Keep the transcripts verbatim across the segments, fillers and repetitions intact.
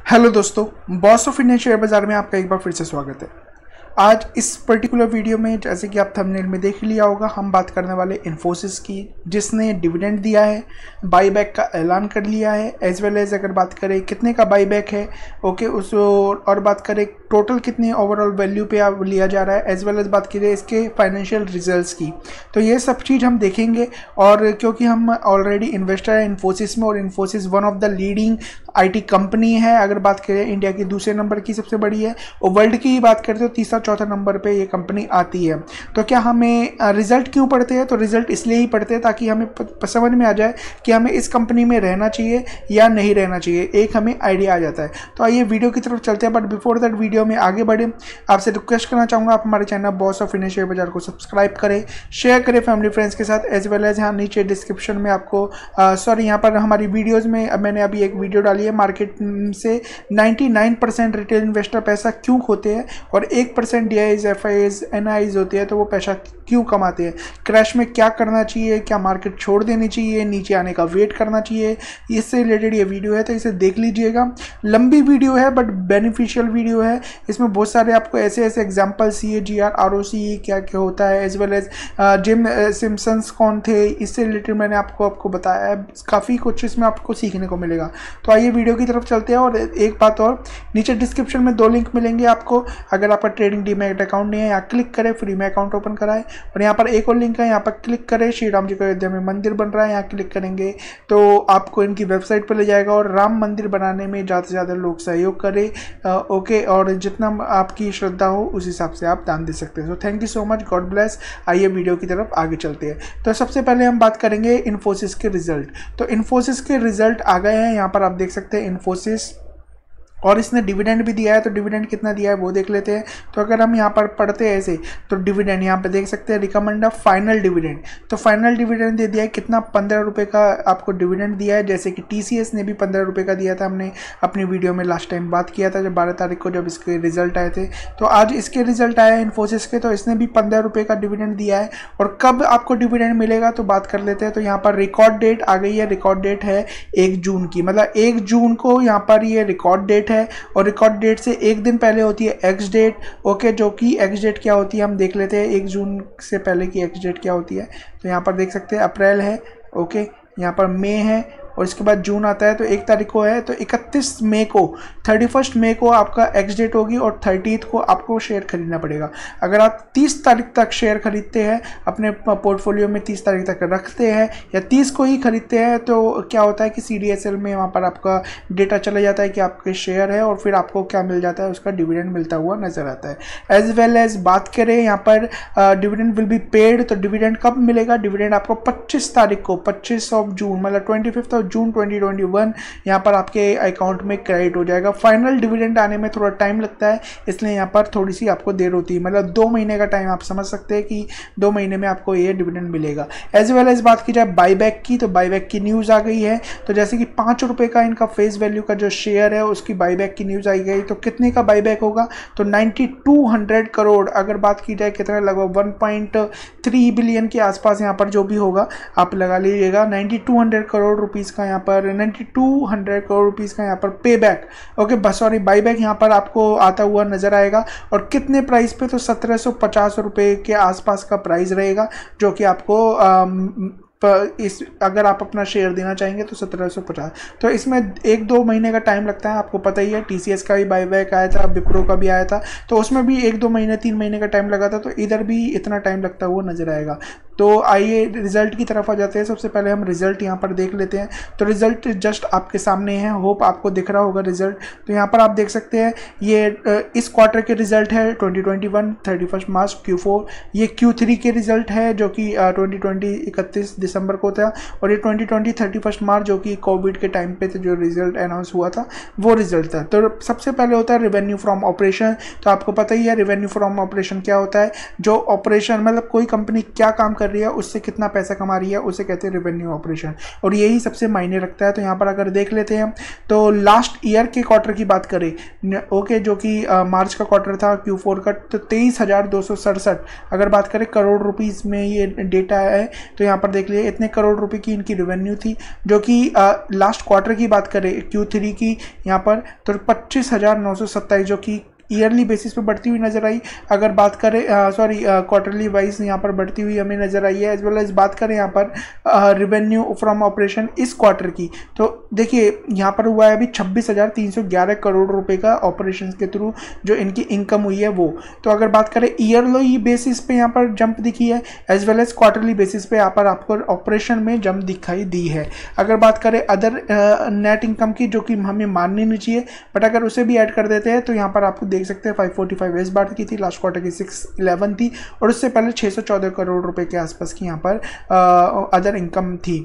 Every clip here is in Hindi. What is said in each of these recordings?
हेलो दोस्तों, बॉस ऑफ इंडियन शेयर बाजार में आपका एक बार फिर से स्वागत है। आज इस पर्टिकुलर वीडियो में, जैसे कि आप थंबनेल में देख लिया होगा, हम बात करने वाले इन्फोसिस की, जिसने डिविडेंड दिया है, बाईबैक का ऐलान कर लिया है, एज वेल एज अगर बात करें कितने का बाईबैक है, ओके उस और बात करें टोटल कितनी ओवरऑल वैल्यू पे आप लिया जा रहा है, एज वेल एज बात करें इसके फाइनेंशियल रिजल्ट्स की। तो ये सब चीज़ हम देखेंगे। और क्योंकि हम ऑलरेडी इन्वेस्टर है इन्फोसिस में, और Infosys one of the leading IT company है, अगर बात करें इंडिया की दूसरे नंबर की सबसे बड़ी है, और वर्ल्ड की बात करते हो तीसरा चौथा नंबर पे ये कंपनी आती है। तो क्या हमें रिजल्ट क्यों पढ़ते हैं? तो रिजल्ट इसलिए ही पढ़ते हैं ताकि हमें समझ में आ जाए कि हमें इस कंपनी में रहना चाहिए या नहीं रहना चाहिए, एक हमें आइडिया आ जाता है। तो आइए वीडियो की तरफ चलते हैं। बट बिफोर दैट वीडियो में आगे बढ़े, आपसे रिक्वेस्ट करना चाहूँगा आप हमारे channel boss of Indian share Bazaar को सब्सक्राइब करें, शेयर करें फैमिली फ्रेंड्स के साथ, एज वेल एज यहाँ नीचे डिस्क्रिप्शन में आपको सॉरी यहाँ पर हमारी वीडियोज़ में अब मैंने अभी एक वीडियो डाली है, मार्केट से निन्यानवे परसेंट रिटेल इन्वेस्टर पैसा क्यों खोते हैं और एक percent DIIs FIIs NIIs होते हैं तो वो पैसा क्यों कमाते हैं, क्रैश में क्या करना चाहिए, क्या मार्केट छोड़ देनी चाहिए, नीचे आने का वेट करना चाहिए, इससे रिलेटेड ये वीडियो है। तो इसे देख लीजिएगा। लंबी वीडियो है बट बेनिफिशियल वीडियो है। इसमें बहुत सारे आपको ऐसे ऐसे example CAGR ROC क्या क्या होता है, as well as Jim Simpsons कौन थे, इससे रिलेटेड मैंने आपको आपको बताया है। काफ़ी कुछ इसमें आपको सीखने को मिलेगा। तो आइए वीडियो की तरफ चलते हैं। और एक बात और, नीचे डिस्क्रिप्शन में दो लिंक मिलेंगे आपको। अगर आपका ट्रेडिंग डीमैट अकाउंट नहीं है, यहाँ क्लिक करें, फ्री में अकाउंट ओपन कराएं। और यहाँ पर एक और लिंक है, यहाँ पर क्लिक करें, श्री राम जी का अयोध्या में मंदिर बन रहा है, यहाँ क्लिक करेंगे तो आपको इनकी वेबसाइट पर ले जाएगा। और राम मंदिर बनाने में ज़्यादा से ज़्यादा लोग सहयोग करें, ओके, और जितना आपकी श्रद्धा हो उस हिसाब से आप दान दे सकते हैं। So thank you so much, God bless. आइए वीडियो की तरफ आगे चलते हैं। तो सबसे पहले हम बात करेंगे इन्फोसिस के रिजल्ट। तो इन्फोसिस के रिजल्ट आ गए हैं, यहाँ पर आप देख सकते हैं इन्फोसिस, और इसने डिविडेंड भी दिया है। तो डिविडेंड कितना दिया है वो देख लेते हैं। तो अगर हम यहाँ पर पढ़ते हैं ऐसे, तो डिविडेंड यहाँ पे देख सकते हैं, रिकमेंड फाइनल डिविडेंड। तो फाइनल डिविडेंड दे दिया है कितना, पंद्रह रुपये का आपको डिविडेंड दिया है। जैसे कि टीसीएस ने भी पंद्रह रुपये का दिया था, हमने अपनी वीडियो में लास्ट टाइम बात किया था जब बारह तारीख को जब इसके रिजल्ट आए थे। तो आज इसके रिजल्ट आए इन्फोसिस के, तो इसने भी पंद्रह रुपये का डिविडेंड दिया है। और कब आपको डिविडेंड मिलेगा तो बात कर लेते हैं। तो यहाँ पर रिकॉर्ड डेट आ गई है, रिकॉर्ड डेट है एक जून की, मतलब एक जून को यहाँ पर ये रिकॉर्ड डेट है। और रिकॉर्ड डेट से एक दिन पहले होती है एक्स डेट, ओके, जो कि एक्स डेट क्या होती है हम देख लेते हैं। एक जून से पहले की एक्स डेट क्या होती है, तो यहाँ पर देख सकते हैं अप्रैल है, ओके, यहाँ पर मई है, और इसके बाद जून आता है। तो एक तारीख को है, तो इकतीस मई को, थर्टी फर्स्ट मई को आपका एक्स डेट होगी, और थर्टीथ को आपको शेयर खरीदना पड़ेगा। अगर आप तीस तारीख तक शेयर खरीदते हैं, अपने पोर्टफोलियो में तीस तारीख तक रखते हैं, या तीस को ही खरीदते हैं, तो क्या होता है कि सी डी एस एल में वहाँ पर आपका डेटा चला जाता है कि आपके शेयर है, और फिर आपको क्या मिल जाता है, उसका डिविडेंड मिलता हुआ नजर आता है। एज वेल एज बात करें यहाँ पर डिविडेंड विल बी पेड, तो डिविडेंड कब मिलेगा? डिविडेंड आपको पच्चीस तारीख को, पच्चीस ऑफ जून, मतलब twenty fifth of June twenty twenty one यहाँ पर आपके अकाउंट में क्रेडिट हो जाएगा। फाइनल डिविडेंड आने में थोड़ा टाइम लगता है, इसलिए यहाँ पर थोड़ी सी आपको देर होती है, मतलब दो महीने का टाइम आप समझ सकते हैं कि दो महीने में आपको ये डिविडेंड मिलेगा। एज वेल एज बात की जाए बाईबैक की, तो बाईबैक की न्यूज़ आ गई है। तो जैसे कि पाँच रुपये का इनका फेस वैल्यू का जो शेयर है उसकी बाईबैक की न्यूज़ आई गई। तो कितने का बाईबैक होगा? तो नाइन्टी टू हंड्रेड करोड़, अगर बात की जाए कितना, लगभग वन पॉइंट थ्री बिलियन के आसपास यहाँ पर जो भी होगा आप लगा लीजिएगा। Ninety two hundred crore rupees का यहाँ पर ninety two hundred crore rupees का यहाँ पर पे बैक, ओके, बस सॉरी बाईबैक यहाँ पर आपको आता हुआ नजर आएगा। और कितने प्राइस पे? तो सत्रह सौ पचास रुपये के आसपास का प्राइस रहेगा, जो कि आपको आम, इस अगर आप अपना शेयर देना चाहेंगे तो सत्रह सौ पचास। तो इसमें एक दो महीने का टाइम लगता है, आपको पता ही है। टीसीएस का भी बाईबैक आया था, विप्रो का भी आया था, तो उसमें भी एक दो महीने तीन महीने का टाइम लगा था। तो इधर भी इतना टाइम लगता हुआ नजर आएगा। तो आइए रिजल्ट की तरफ आ जाते हैं। सबसे पहले हम रिजल्ट यहाँ पर देख लेते हैं। तो रिजल्ट जस्ट आपके सामने है, होप आपको दिख रहा होगा रिजल्ट। तो यहाँ पर आप देख सकते हैं ये इस क्वार्टर के रिजल्ट है twenty twenty one thirty first March Q four, ये क्यू थ्री के रिजल्ट है जो कि ट्वेंटी ट्वेंटी इकतीस दिसंबर को था, और ये twenty twenty thirty first March जो कि कोविड के टाइम पे जो रिजल्ट अनाउंस हुआ था वो रिजल्ट था। तो सबसे पहले होता है रेवेन्यू फ्रॉम ऑपरेशन। तो आपको पता ही है रेवेन्यू फ्रॉम ऑपरेशन क्या होता है, जो ऑपरेशन मतलब कोई कंपनी क्या काम कर रही है, उससे कितना पैसा कमा रही है, उसे कहते हैं रेवेन्यू ऑपरेशन, और यही सबसे मायने रखता है। तो यहाँ पर अगर देख लेते हैं तो लास्ट ईयर के क्वार्टर की बात करें, ओके, जो कि मार्च का क्वार्टर था क्यू फोर का, तो तेईस हजार दो सौ सड़सठ अगर बात करें करोड़ रुपीस में ये डेटा है। तो यहाँ पर देख लीजिए इतने करोड़ रुपए की इनकी रेवेन्यू थी, जो कि लास्ट क्वार्टर की बात करें क्यू थ्री की यहाँ पर तो पच्चीस हज़ार नौ सौ सत्ताईस जो कि ईयरली बेसिस पे बढ़ती हुई नजर आई। अगर बात करें सॉरी क्वार्टरली वाइज यहाँ पर बढ़ती हुई हमें नजर आई है। एज वेल एज बात करें यहाँ पर रिवेन्यू फ्रॉम ऑपरेशन इस क्वार्टर की, तो देखिए यहाँ पर हुआ है अभी छब्बीस हज़ार तीन सौ ग्यारह करोड़ रुपए का ऑपरेशन के थ्रू जो इनकी इनकम हुई है वो। तो अगर बात करें ईयरली बेसिस पे यहाँ पर जंप दिखी है, as well as quarterly basis पे यहाँ पर आपको ऑपरेशन में जंप दिखाई दी है। अगर बात करें अदर नेट इनकम की, जो कि हमें माननी नहीं चाहिए, बट अगर उसे भी ऐड कर देते हैं तो यहाँ पर आपको देख सकते हैं पाँच सौ पैंतालीस इस बार की थी, लास्ट क्वार्टर की छह सौ ग्यारह थी, और उससे पहले छह सौ चौदह करोड़ रुपए के आसपास की यहाँ पर अदर इनकम थी।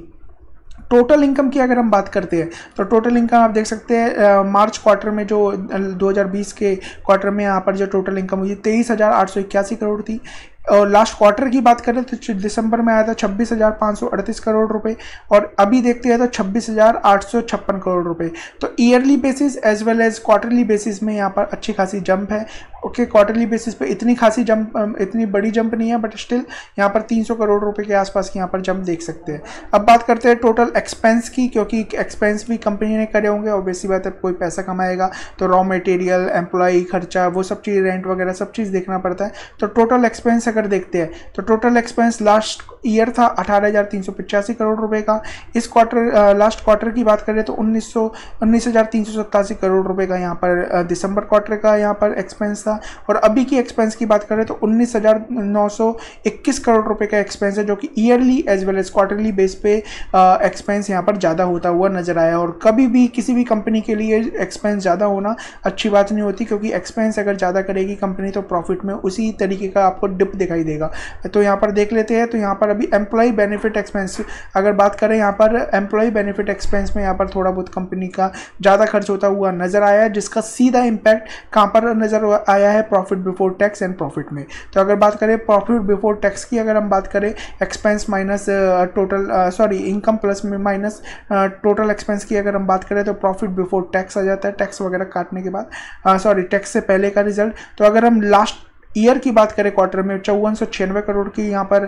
टोटल इनकम की अगर हम बात करते हैं तो टोटल इनकम आप देख सकते हैं मार्च क्वार्टर में जो दो हज़ार बीस के क्वार्टर में यहाँ पर जो टोटल इनकम हुई तेईस हज़ार आठ सौ इक्यासी करोड़ थी, और लास्ट क्वार्टर की बात करें तो दिसंबर में आया था छब्बीस हज़ार पाँच सौ अड़तीस करोड़ रुपए, और अभी देखते हैं तो छब्बीस हज़ार आठ सौ छप्पन करोड़ रुपए। तो yearly basis as well as quarterly basis में यहाँ पर अच्छी खासी जंप है। ओके, क्वार्टरली बेसिस पे इतनी खासी जंप, इतनी बड़ी जंप नहीं है, बट स्टिल यहाँ पर तीन सौ करोड़ रुपए के आसपास की यहाँ पर जंप देख सकते हैं। अब बात करते हैं टोटल एक्सपेंस की, क्योंकि एक्सपेंस भी कंपनी ने करे होंगे, और वैसी बात है कोई पैसा कमाएगा तो रॉ मटेरियल, एम्प्लॉय खर्चा, वो सब चीज़, रेंट वगैरह सब चीज़ देखना पड़ता है। तो टोटल एक्सपेंस अगर देखते हैं तो टोटल एक्सपेंस लास्ट ईयर था अठारह हज़ार तीन सौ पचासी करोड़ रुपए का। इस क्वार्टर लास्ट क्वार्टर की बात करें तो उन्नीस सौ उन्नीस हज़ार तीन सौ सत्तासी करोड़ रुपए का यहाँ पर दिसंबर क्वार्टर का यहाँ पर एक्सपेंस था, और अभी की एक्सपेंस की बात करें तो उन्नीस हज़ार नौ सौ इक्कीस करोड़ रुपए का एक्सपेंस है, जो कि yearly as well as quarterly base पे एक्सपेंस यहाँ पर ज़्यादा होता हुआ नजर आया। और कभी भी किसी भी कंपनी के लिए एक्सपेंस ज़्यादा होना अच्छी बात नहीं होती, क्योंकि एक्सपेंस अगर ज़्यादा करेगी कंपनी तो प्रॉफिट में उसी तरीके का आपको डिप दिखाई देगा। तो यहाँ पर देख लेते हैं, तो यहाँ पर अभी एम्प्लॉय बेनिफिट एक्सपेंस अगर बात करें, यहाँ पर एम्प्लॉय बेनिफिट एक्सपेंस में यहाँ पर थोड़ा बहुत कंपनी का ज़्यादा खर्च होता हुआ नजर आया है, जिसका सीधा इम्पैक्ट कहाँ पर नजर आया है, profit before tax and profit में। तो अगर बात करें प्रॉफिट बिफोर टैक्स की, अगर हम बात करें expense minus total sorry income plus में माइनस टोटल एक्सपेंस की अगर हम बात करें तो प्रॉफिट बिफोर टैक्स आ जाता है, टैक्स वगैरह काटने के बाद, सॉरी टैक्स से पहले का रिजल्ट। तो अगर हम लास्ट ईयर की बात करें क्वार्टर में चौवन सौ छियानवे करोड़ की यहाँ पर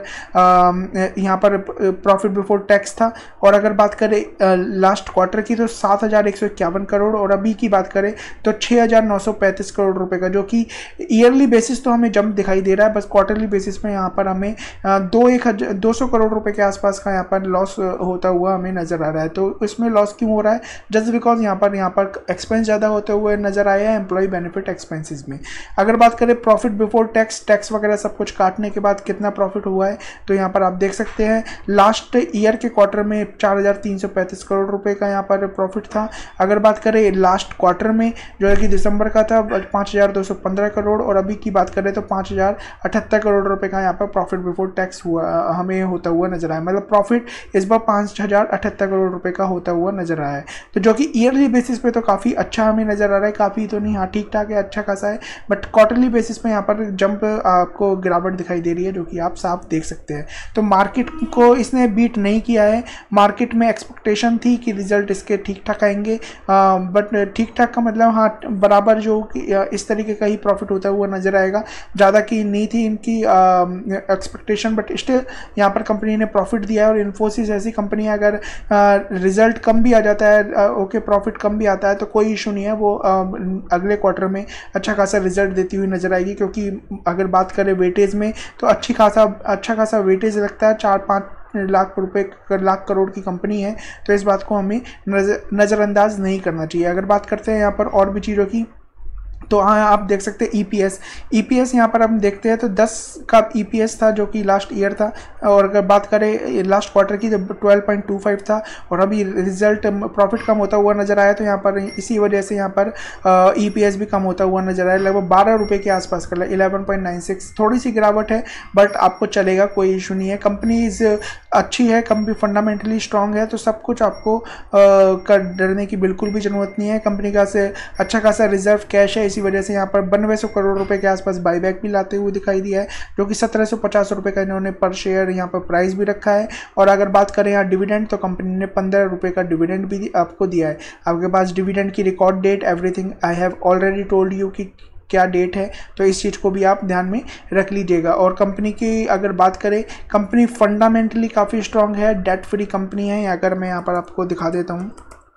यहाँ पर प्रॉफिट बिफोर टैक्स था, और अगर बात करें लास्ट क्वार्टर की तो सात हज़ार एक सौ इक्यावन करोड़, और अभी की बात करें तो छः हज़ार नौ सौ पैंतीस करोड़ रुपए का, जो कि ईयरली बेसिस तो हमें जंप दिखाई दे रहा है, बस क्वार्टरली बेसिस में यहाँ पर हमें दो एक हज़ार दो सौ करोड़ रुपए के आसपास का यहाँ पर लॉस होता हुआ हमें नजर आ रहा है। तो इसमें लॉस क्यों हो रहा है? जस्ट बिकॉज यहाँ पर यहाँ पर एक्सपेंस ज़्यादा होते हुए नजर आया है एम्प्लॉय बेनिफिट एक्सपेंसिस में। अगर बात करें प्रॉफिट बिफोर टैक्स, टैक्स वगैरह सब कुछ काटने के बाद कितना प्रॉफिट हुआ है, तो यहाँ पर आप देख सकते हैं लास्ट ईयर के क्वार्टर में चार हज़ार तीन सौ पैंतीस करोड़ रुपए का यहाँ पर प्रॉफिट था। अगर बात करें लास्ट क्वार्टर में जो है कि दिसंबर का था पाँच हज़ार दो सौ पंद्रह करोड़, और अभी की बात करें तो पाँच हज़ार अठहत्तर करोड़ रुपए का यहाँ पर प्रॉफिट बिफोर टैक्स हुआ हमें होता हुआ नजर आया, मतलब प्रॉफिट इस बार पाँच हज़ार अठहत्तर करोड़ रुपए का होता हुआ नजर आया है। तो जो कि ईयरली बेसिस पे तो काफ़ी अच्छा हमें नजर आ रहा है, काफ़ी तो नहीं, हाँ ठीक ठाक है, अच्छा खासा है, बट क्वार्टरली बेसिस पे यहाँ पर जंप आपको गिरावट दिखाई दे रही है, जो कि आप साफ देख सकते हैं। तो मार्केट को इसने बीट नहीं किया है, मार्केट में एक्सपेक्टेशन थी कि रिजल्ट इसके ठीक ठाक आएंगे, बट ठीक ठाक का मतलब हाँ बराबर जो इस तरीके का ही प्रॉफिट होता हुआ नजर आएगा, ज़्यादा की नहीं थी इनकी एक्सपेक्टेशन, बट स्टिल यहाँ पर कंपनी ने प्रॉफिट दिया है। और इन्फोसिस ऐसी कंपनी है, अगर रिजल्ट कम भी आ जाता है, ओके प्रॉफिट कम भी आता है तो कोई इशू नहीं है, वो आ, अगले क्वार्टर में अच्छा खासा रिजल्ट देती हुई नजर आएगी, क्योंकि अगर बात करें वेटेज में तो अच्छी खासा अच्छा खासा वेटेज लगता है, चार पाँच लाख रुपए लाख करोड़ की कंपनी है, तो इस बात को हमें नजर नज़रअंदाज नहीं करना चाहिए। अगर बात करते हैं यहाँ पर और भी चीज़ों की, तो हाँ आप देख सकते हैं ईपीएस ईपीएस यहाँ पर हम देखते हैं तो दस का ईपीएस था जो कि लास्ट ईयर था, और अगर बात करें लास्ट क्वार्टर की तो ट्वेल्व पॉइंट टू फाइव था, और अभी रिजल्ट प्रॉफिट कम होता हुआ नजर आया, तो यहाँ पर इसी वजह से यहाँ पर ईपीएस भी कम होता हुआ नजर आया, लगभग बारह रुपये के आसपास कर इलेवन पॉइंट नाइन सिक्स, थोड़ी सी गिरावट है बट आपको चलेगा, कोई इशू नहीं है। कंपनीज अच्छी है, कंपनी फंडामेंटली स्ट्रांग है, तो सब कुछ आपको कर डरने की बिल्कुल भी जरूरत नहीं है। कंपनी का से अच्छा खासा रिजर्व कैश है, इसी वजह से यहाँ पर बानवे सौ करोड़ रुपए के आसपास बाईबैक भी लाते हुए दिखाई दिया है, जो कि सत्रह सौ पचास रुपए का इन्होंने पर शेयर यहाँ पर प्राइस भी रखा है। और अगर बात करें यहाँ डिविडेंड, तो कंपनी ने पंद्रह रुपए का डिविडेंड भी आपको दिया है। आपके पास डिविडेंड की record date everything I have already told you कि क्या डेट है, तो इस चीज़ को भी आप ध्यान में रख लीजिएगा। और कंपनी की अगर बात करें, कंपनी फंडामेंटली काफ़ी स्ट्रांग है, डेट फ्री कंपनी है। अगर मैं यहाँ पर आपको दिखा देता हूँ,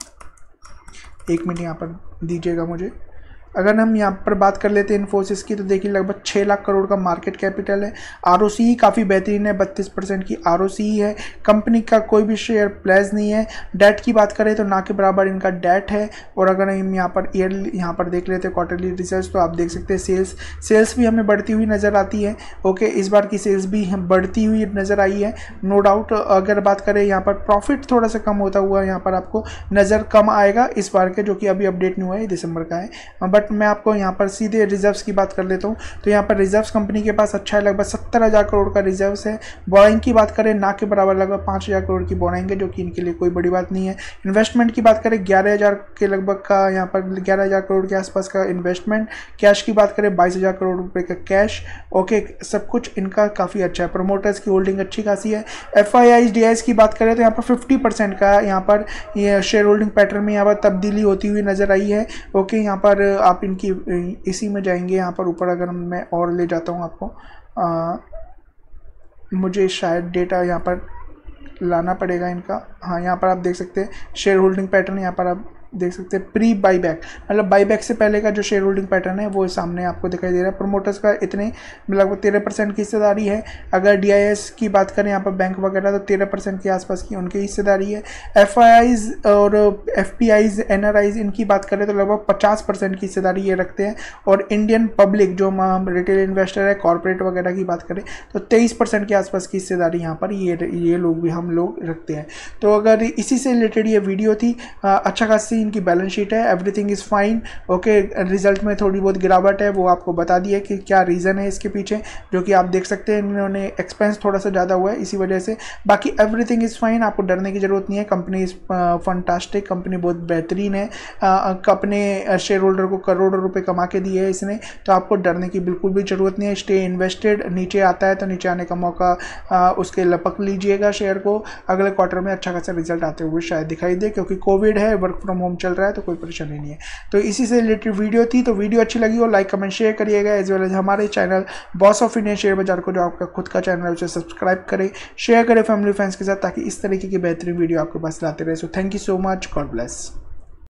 एक मिनट यहाँ पर दीजिएगा मुझे। अगर हम यहाँ पर बात कर लेते हैं इन्फोसिस की, तो देखिए लगभग छः लाख करोड़ का मार्केट कैपिटल है। आरओसी काफ़ी बेहतरीन है, बत्तीस परसेंट की आरओसी है। कंपनी का कोई भी शेयर प्लेज नहीं है। डेट की बात करें तो ना के बराबर इनका डेट है। और अगर हम यहाँ पर ईयरली यहाँ पर देख लेते हैं क्वार्टरली रिजल्ट, तो आप देख सकते हैं सेल्स सेल्स भी हमें बढ़ती हुई नज़र आती है। ओके, इस बार की सेल्स भी बढ़ती हुई नज़र आई है, नो डाउट। अगर बात करें यहाँ पर प्रॉफिट थोड़ा सा कम होता हुआ यहाँ पर आपको नज़र कम आएगा इस बार के, जो कि अभी अपडेट नहीं हुआ है, दिसंबर का है। बट मैं आपको यहाँ पर सीधे रिजर्व्स की बात कर लेता हूँ। तो यहाँ पर रिजर्व्स कंपनी के पास अच्छा है, लगभग सत्तर हज़ार करोड़ का रिजर्व्स है। बोराइंग की बात करें, ना के बराबर लगभग पाँच हज़ार करोड़ की बोराइंग है, जो कि इनके लिए कोई बड़ी बात नहीं है। इन्वेस्टमेंट की बात करें, ग्यारह हज़ार के लगभग का यहाँ पर ग्यारह हज़ार करोड़ के आसपास का इन्वेस्टमेंट। कैश की बात करें, बाईस हज़ार करोड़ रुपये का कैश। ओके, सब कुछ इनका काफ़ी अच्छा है। प्रोमोटर्स की होल्डिंग अच्छी खासी है। F I I D I की बात करें तो यहाँ पर फिफ्टी परसेंट का यहाँ पर ये शेयर होल्डिंग पैटर्न में यहाँ पर तब्दीली होती हुई नज़र आई है। ओके, यहाँ पर आप इनकी इसी में जाएंगे, यहाँ पर ऊपर अगर मैं और ले जाता हूँ आपको, आ, मुझे शायद डेटा यहाँ पर लाना पड़ेगा इनका। हाँ, यहाँ पर आप देख सकते हैं शेयर होल्डिंग पैटर्न, यहाँ पर आप देख सकते हैं प्री बाईबैक, मतलब बाईबैक से पहले का जो शेयर होल्डिंग पैटर्न है वो सामने आपको दिखाई दे रहा है। प्रोमोटर्स का इतने लगभग तेरह परसेंट की हिस्सेदारी है। अगर डी आई एस की बात करें यहाँ पर बैंक वगैरह, तो तेरह परसेंट के आसपास की उनकी हिस्सेदारी है। एफ आई आईज और FPIs, NRIs इनकी बात करें तो लगभग पचास परसेंट की हिस्सेदारी ये रखते हैं। और इंडियन पब्लिक जो रिटेल इन्वेस्टर है, कॉर्पोरेट वगैरह की बात करें तो तेईस परसेंट के आसपास की हिस्सेदारी यहाँ पर ये ये लोग भी हम लोग रखते हैं। तो अगर इसी से रिलेटेड ये वीडियो थी। अच्छा खासी इनकी बैलेंस शीट है, everything is fine. Okay, result में थोड़ी बहुत गिरावट है, वो आपको बता दिया कि क्या रीज़न है इसके पीछे, जो कि आप देख सकते हैं इन्होंने एक्सपेंस थोड़ा सा ज़्यादा हुआ है इसी वजह से। बाकी एवरीथिंग इज़ फाइन, आपको डरने की ज़रूरत नहीं है। कंपनी इज़ फंटास्टिक, कंपनी बहुत बेहतरीन है। अपने शेयर होल्डर को करोड़ों रुपये कमा के दिए है इसने, तो आपको डरने की बिल्कुल भी ज़रूरत नहीं है। स्टे इन्वेस्टेड, नीचे आता है तो नीचे आने का मौका आ, उसके लपक लीजिएगा शेयर को। अगले क्वार्टर में अच्छा खासा रिजल्ट आते हुए शायद दिखाई दे, क्योंकि कोविड है, वर्क फ्रॉम होम चल रहा है, तो कोई परेशानी नहीं है। तो इसी से रिलेटेड वीडियो थी। तो वीडियो अच्छी लगी हो लाइक कमेंट शेयर करिएगा, एज वेल एज हमारे channel boss of Indian share Bazaar को, जो आपका खुद का चैनल है, उसे सब्सक्राइब करें, शेयर करें फैमिली फ्रेंड्स के साथ, ताकि इस तरीके की बेहतरीन वीडियो आपके पास लाते रहे। So thank you so much, God bless.